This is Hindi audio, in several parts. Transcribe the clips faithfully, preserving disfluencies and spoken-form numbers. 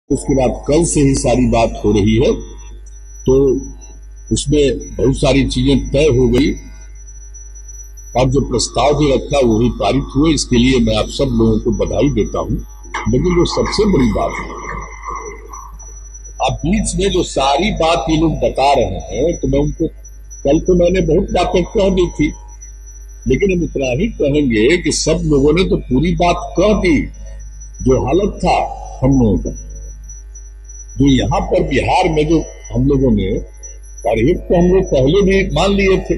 उसके बाद कल से ही सारी बात हो रही है, तो उसमें बहुत सारी चीजें तय हो गई और जो प्रस्ताव भी रखा वो भी पारित हुए। इसके लिए मैं आप सब लोगों को बधाई देता हूं। लेकिन जो सबसे बड़ी बात है, अब बीच में जो सारी बात ये लोग बता रहे हैं, तो मैं उनको कल तो मैंने बहुत बातें कह दी थी, लेकिन हम इतना ही कहेंगे कि सब लोगों ने तो पूरी बात कह दी। जो हालत था हम लोगों का, जो यहाँ पर बिहार में जो हम लोगों ने, और एक तो हम लोग पहले भी मान लिए थे,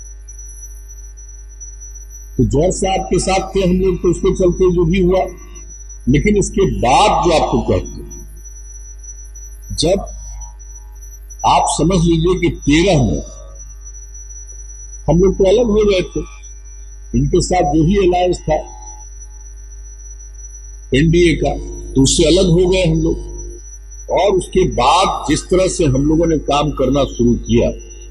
तो जौहर साहब के साथ थे हम लोग, तो उसके चलते जो भी हुआ। लेकिन इसके बाद जो आपको कहते हैं, जब आप समझ लीजिए कि तेरह में हम लोग तो अलग हो गए थे, इनके साथ जो ही अलायंस था एनडीए का, तो उससे अलग हो गए हम लोग। और उसके बाद जिस तरह से हम लोगों ने काम करना शुरू किया,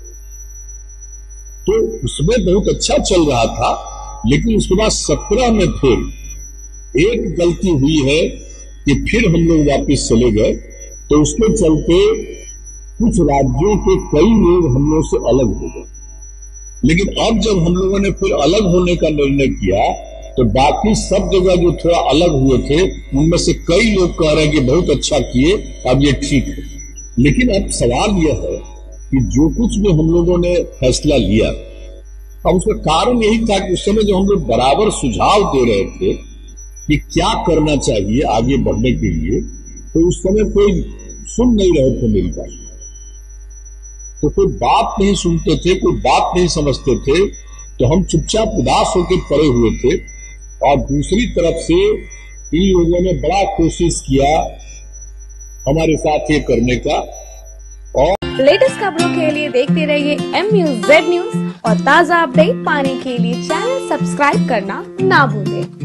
तो उसमें बहुत अच्छा चल रहा था। लेकिन उसके बाद सत्रह में फिर एक गलती हुई है कि फिर हम लोग वापिस चले गए, तो उसके चलते कुछ राज्यों के कई लोग हम लोग से अलग हो गए। लेकिन अब जब हम लोगों ने फिर अलग होने का निर्णय किया, तो बाकी सब जगह जो थोड़ा अलग हुए थे, उनमें से कई लोग कह रहे हैं कि बहुत अच्छा किए, अब ये ठीक है। लेकिन अब सवाल यह है कि जो कुछ भी हम लोगों ने फैसला लिया, अब उसका कारण यही था कि उस समय जो हम लोग बराबर सुझाव दे रहे थे कि क्या करना चाहिए आगे बढ़ने के लिए, तो उस समय कोई सुन नहीं रहे थे मेरी बात, तो कोई बात नहीं सुनते थे, कोई बात नहीं समझते थे। तो हम चुपचाप उदास होकर पड़े हुए थे। और दूसरी तरफ से इन लोगों ने बड़ा कोशिश किया हमारे साथ ये करने का। और लेटेस्ट खबरों के लिए देखते रहिए एम न्यूज़ जेड न्यूज़ और ताज़ा अपडेट पाने के लिए चैनल सब्सक्राइब करना ना भूलें।